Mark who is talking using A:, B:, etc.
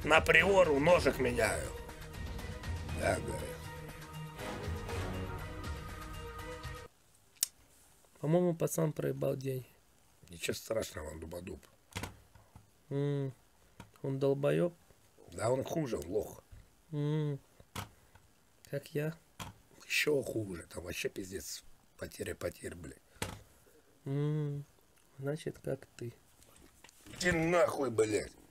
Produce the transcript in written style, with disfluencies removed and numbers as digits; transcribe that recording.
A: На приору ножик меняю. Да, говорю.
B: По-моему, пацан проебал деньги.
A: Ничего страшного, он дубодуб.
B: Он долбоеб.
A: Да он хуже, он лох.
B: Как я.
A: Еще хуже, там вообще пиздец. Потеря, блядь.
B: Значит, как ты.
A: Иди нахуй, блядь.